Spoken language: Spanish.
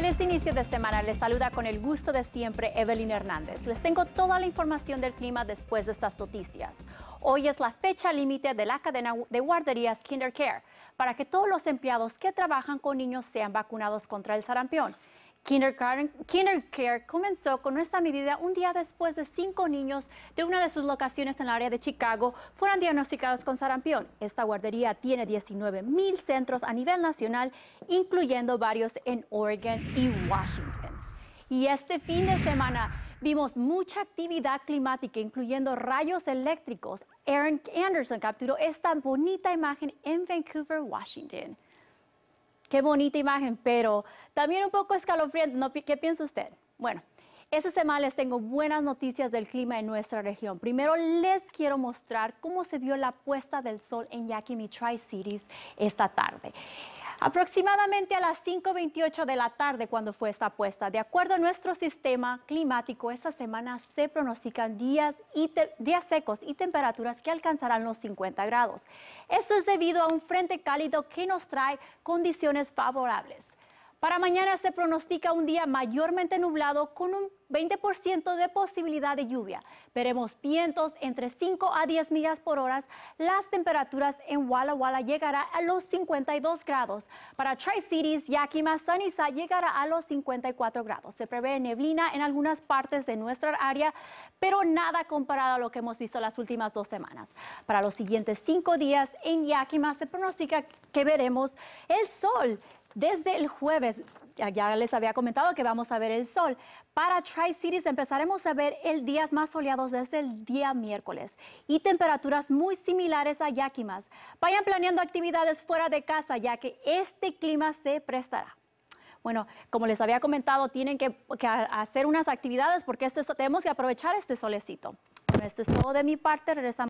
Feliz inicio de semana. Les saluda con el gusto de siempre Evelyn Hernández. Les tengo toda la información del clima después de estas noticias. Hoy es la fecha límite de la cadena de guarderías KinderCare para que todos los empleados que trabajan con niños sean vacunados contra el sarampión. KinderCare comenzó con esta medida un día después de 5 niños de una de sus locaciones en el área de Chicago fueran diagnosticados con sarampión. Esta guardería tiene 19,000 centros a nivel nacional, incluyendo varios en Oregon y Washington. Y este fin de semana vimos mucha actividad climática, incluyendo rayos eléctricos. Aaron Anderson capturó esta bonita imagen en Vancouver, Washington. Qué bonita imagen, pero también un poco escalofriante, ¿no? ¿Qué piensa usted? Bueno, esta semana les tengo buenas noticias del clima en nuestra región. Primero les quiero mostrar cómo se vio la puesta del sol en Yakima y Tri-Cities esta tarde. Aproximadamente a las 5:28 de la tarde cuando fue esta puesta. De acuerdo a nuestro sistema climático, esta semana se pronostican días secos y temperaturas que alcanzarán los 50 grados. Esto es debido a un frente cálido que nos trae condiciones favorables. Para mañana se pronostica un día mayormente nublado con un 20% de posibilidad de lluvia. Veremos vientos entre 5 a 10 millas por hora. Las temperaturas en Walla Walla llegará a los 52 grados. Para Tri-Cities, Yakima, Sunnyside llegará a los 54 grados. Se prevé neblina en algunas partes de nuestra área, pero nada comparado a lo que hemos visto las últimas 2 semanas. Para los siguientes 5 días en Yakima se pronostica que veremos el sol. Desde el jueves, ya les había comentado que vamos a ver el sol. Para Tri-Cities empezaremos a ver días más soleados desde el día miércoles y temperaturas muy similares a Yakima. Vayan planeando actividades fuera de casa ya que este clima se prestará. Bueno, como les había comentado, tienen que hacer unas actividades porque tenemos que aprovechar este solecito. Bueno, esto es todo de mi parte. Regresamos.